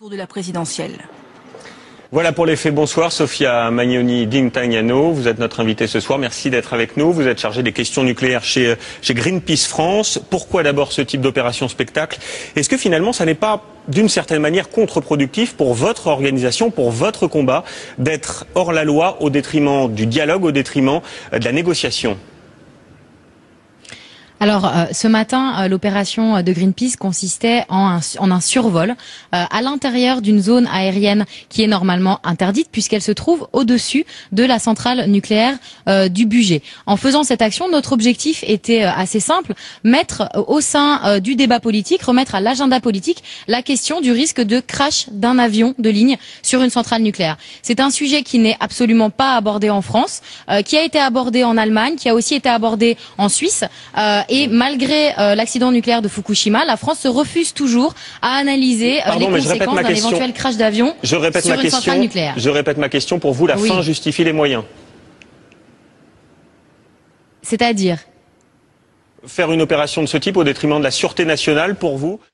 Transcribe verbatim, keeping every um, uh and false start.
Tour de la présidentielle. Voilà pour les faits. Bonsoir, Sofia Magnoni Dintagnano. Vous êtes notre invitée ce soir. Merci d'être avec nous. Vous êtes chargée des questions nucléaires chez, chez Greenpeace France. Pourquoi d'abord ce type d'opération spectacle? Est-ce que finalement, ça n'est pas d'une certaine manière contre-productif pour votre organisation, pour votre combat, d'être hors la loi au détriment du dialogue, au détriment de la négociation? Alors, euh, ce matin, euh, l'opération de Greenpeace consistait en un, en un survol euh, à l'intérieur d'une zone aérienne qui est normalement interdite puisqu'elle se trouve au-dessus de la centrale nucléaire euh, du Bugey. En faisant cette action, notre objectif était euh, assez simple, mettre euh, au sein euh, du débat politique, remettre à l'agenda politique la question du risque de crash d'un avion de ligne sur une centrale nucléaire. C'est un sujet qui n'est absolument pas abordé en France, euh, qui a été abordé en Allemagne, qui a aussi été abordé en Suisse. Euh, Et malgré euh, l'accident nucléaire de Fukushima, la France se refuse toujours à analyser euh, Pardon, les conséquences d'un éventuel crash d'avion sur une question, centrale nucléaire. Je répète ma question. Pour vous, la oui. fin justifie les moyens. C'est-à-dire faire une opération de ce type au détriment de la sûreté nationale, pour vous?